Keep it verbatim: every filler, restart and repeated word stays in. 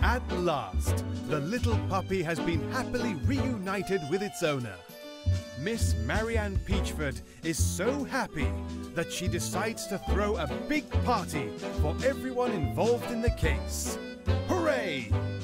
At last, the little puppy has been happily reunited with its owner. Miss Marianne Peachford is so happy that she decides to throw a big party for everyone involved in the case. Hooray!